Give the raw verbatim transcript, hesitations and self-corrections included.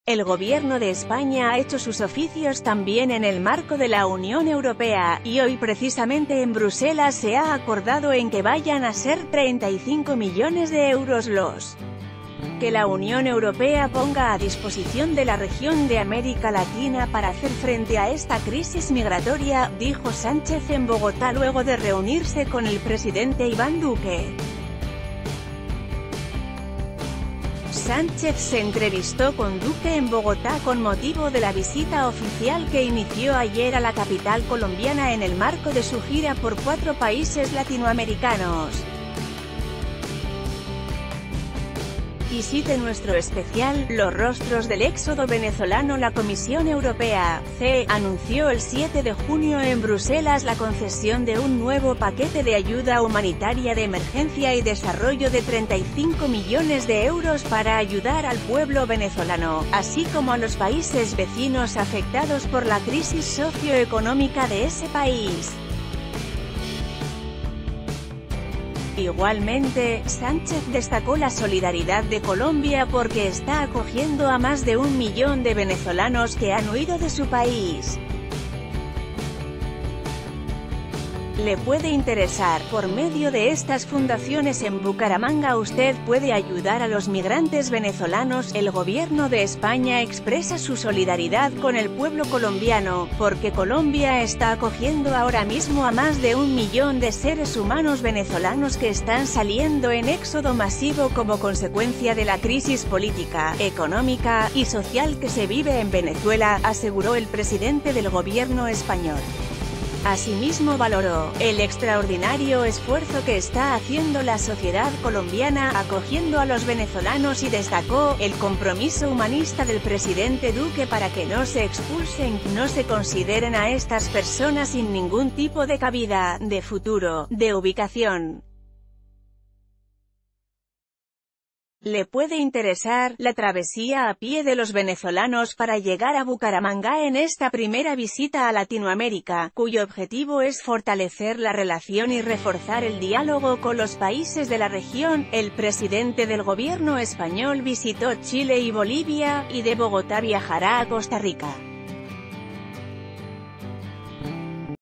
El gobierno de España ha hecho sus oficios también en el marco de la Unión Europea, y hoy precisamente en Bruselas se ha acordado en que vayan a ser treinta y cinco millones de euros los que la Unión Europea ponga a disposición de la región de América Latina para hacer frente a esta crisis migratoria, dijo Sánchez en Bogotá luego de reunirse con el presidente Iván Duque. Sánchez se entrevistó con Duque en Bogotá con motivo de la visita oficial que inició ayer a la capital colombiana en el marco de su gira por cuatro países latinoamericanos. Visite nuestro especial, Los rostros del éxodo venezolano. La Comisión Europea, C E, anunció el siete de junio en Bruselas la concesión de un nuevo paquete de ayuda humanitaria de emergencia y desarrollo de treinta y cinco millones de euros para ayudar al pueblo venezolano, así como a los países vecinos afectados por la crisis socioeconómica de ese país. Igualmente, Sánchez destacó la solidaridad de Colombia porque está acogiendo a más de un millón de venezolanos que han huido de su país. Le puede interesar. Por medio de estas fundaciones en Bucaramanga usted puede ayudar a los migrantes venezolanos. El gobierno de España expresa su solidaridad con el pueblo colombiano, porque Colombia está acogiendo ahora mismo a más de un millón de seres humanos venezolanos que están saliendo en éxodo masivo como consecuencia de la crisis política, económica y social que se vive en Venezuela, aseguró el presidente del gobierno español. Asimismo valoró el extraordinario esfuerzo que está haciendo la sociedad colombiana acogiendo a los venezolanos y destacó el compromiso humanista del presidente Duque para que no se expulsen, no se consideren a estas personas sin ningún tipo de cabida, de futuro, de ubicación. Le puede interesar la travesía a pie de los venezolanos para llegar a Bucaramanga en esta primera visita a Latinoamérica, cuyo objetivo es fortalecer la relación y reforzar el diálogo con los países de la región. El presidente del gobierno español visitó Chile y Bolivia, y de Bogotá viajará a Costa Rica.